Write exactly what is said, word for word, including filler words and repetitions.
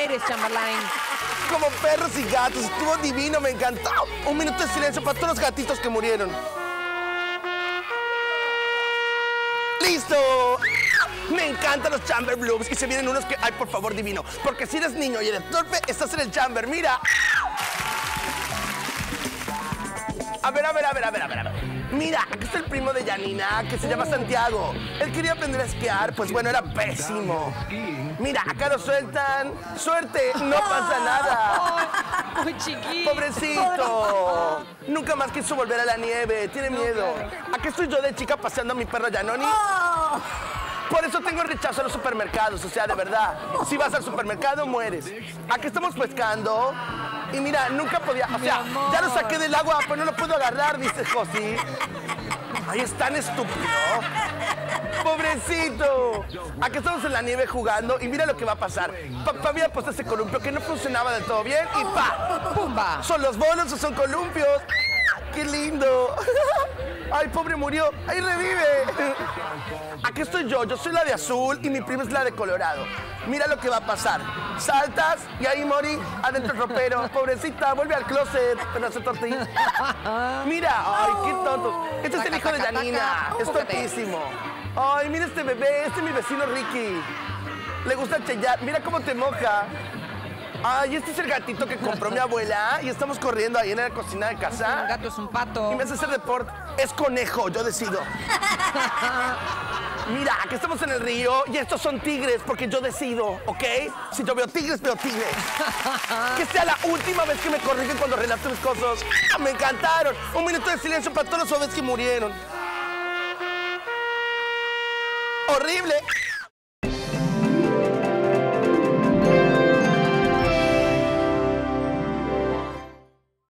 eres, Chamberlain. Como perros y gatos, estuvo divino, me encantó. Un minuto de silencio para todos los gatitos que murieron. ¡Listo! Me encantan los Chamber Blooms y se vienen unos que, ay, por favor, divino. Porque si eres niño y eres torpe, estás en el Chamber, mira. A ver, a ver, a ver, a ver, a ver, a ver. Mira, aquí está el primo de Janina, que se llama Santiago. Él quería aprender a esquiar, pues bueno, era pésimo. Mira, acá lo sueltan. ¡Suerte! No pasa nada. Muy chiquito. Pobrecito. Nunca más quiso volver a la nieve. Tiene miedo. Aquí estoy yo de chica paseando a mi perro Janoni. Por eso tengo rechazo a los supermercados, o sea, de verdad. Si vas al supermercado, mueres. Aquí estamos pescando. Y mira, nunca podía, o sea, ya lo saqué del agua, pero no lo puedo agarrar, dice Josi. Ay, es tan estúpido. Pobrecito. Aquí estamos en la nieve jugando y mira lo que va a pasar. Papá había puesto ese columpio que no funcionaba del todo bien y ¡pa! ¡Pumba! ¿Son los bolos o son columpios? ¡Qué lindo! ¡Ay, pobre murió! ¡Ahí revive! Aquí estoy yo, yo soy la de azul y mi prima es la de colorado. Mira lo que va a pasar. Saltas y ahí morí adentro del ropero. Pobrecita, vuelve al closet, pero hace tortilla. Mira, ay, qué tonto. Este es el hijo de Janina. Es tontísimo. Ay, mira este bebé, este es mi vecino Ricky. Le gusta chillar. Mira cómo te moja. Ay, este es el gatito que compró mi abuela y estamos corriendo ahí en la cocina de casa. Un gato es un pato. Y me hace hacer deporte. Es conejo, yo decido. Mira, aquí estamos en el río y estos son tigres porque yo decido, ¿ok? Si yo veo tigres, veo tigres. Que sea la última vez que me corrigen cuando relato mis cosas. Me encantaron. Un minuto de silencio para todos los bebés que murieron. Horrible.